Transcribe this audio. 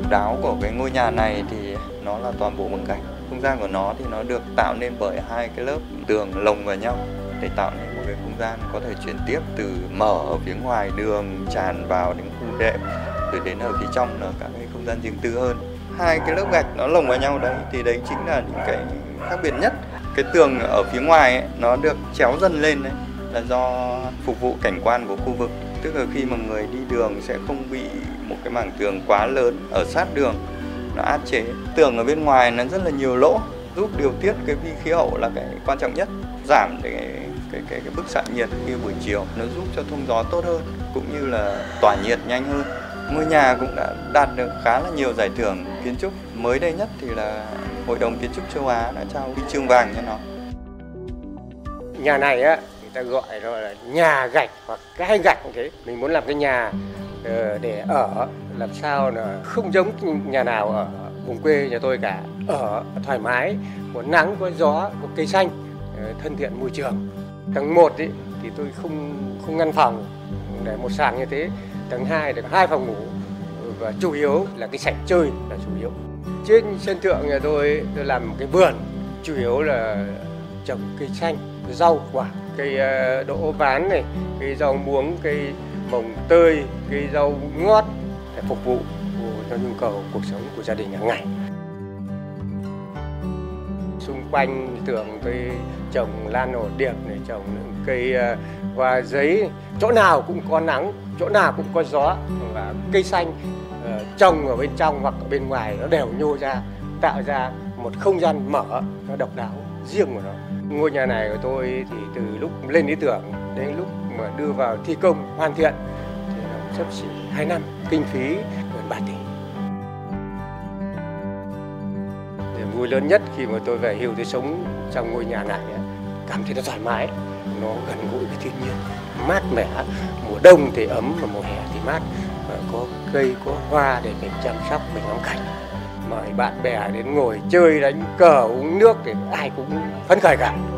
độc đáo của cái ngôi nhà này thì nó là toàn bộ bằng gạch. Không gian của nó thì nó được tạo nên bởi hai cái lớp tường lồng vào nhau để tạo nên một cái không gian có thể chuyển tiếp từ mở ở phía ngoài đường tràn vào những khu đệm rồi đến ở phía trong là các cái không gian riêng tư hơn. Hai cái lớp gạch nó lồng vào nhau đấy thì đấy chính là những cái khác biệt nhất. Cái tường ở phía ngoài ấy, nó được chéo dần lên đấy là do phục vụ cảnh quan của khu vực. Tức là khi mà người đi đường sẽ không bị một cái mảng tường quá lớn ở sát đường nó áp chế. Tường ở bên ngoài nó rất là nhiều lỗ, giúp điều tiết cái vi khí hậu là cái quan trọng nhất, giảm cái bức xạ nhiệt khi buổi chiều, nó giúp cho thông gió tốt hơn cũng như là tỏa nhiệt nhanh hơn. Ngôi nhà cũng đã đạt được khá là nhiều giải thưởng kiến trúc. Mới đây nhất thì là Hội đồng Kiến trúc châu Á đã trao huy chương vàng cho nó. Nhà này á, người ta gọi nó là nhà gạch hoặc cái gạch như thế. Mình muốn làm cái nhà để ở làm sao là không giống nhà nào ở vùng quê nhà tôi cả. Ở thoải mái, có nắng, có gió, có cây xanh, thân thiện môi trường. Tầng 1 ý, thì tôi không ngăn phòng để một sàn như thế. Tầng 2 là 2 phòng ngủ và chủ yếu là cái sảnh chơi là chủ yếu. Trên sân thượng nhà tôi làm một cái vườn, chủ yếu là trồng cây xanh, rau quả, cây đỗ ván này, cây rau muống, cây mồng tơi, cây rau ngót để phục vụ cho nhu cầu cuộc sống của gia đình hàng ngày. Xung quanh tường tôi trồng lan hồ điệp này, trồng cây hoa giấy, chỗ nào cũng có nắng, chỗ nào cũng có gió và cây xanh trồng ở bên trong hoặc ở bên ngoài nó đều nhô ra, tạo ra một không gian mở nó độc đáo riêng của nó. Ngôi nhà này của tôi thì từ lúc lên ý tưởng đến lúc mà đưa vào thi công hoàn thiện thì nó xấp xỉ 2 năm, kinh phí gần 3 tỷ. Niềm vui lớn nhất khi mà tôi về hưu tôi sống trong ngôi nhà này, cảm thấy nó thoải mái, nó gần gũi với thiên nhiên, mát mẻ, mùa đông thì ấm và mùa hè thì mát, và có cây, có hoa để mình chăm sóc, mình ngắm cảnh. Mời bạn bè đến ngồi chơi, đánh cờ, uống nước thì ai cũng phấn khởi cả.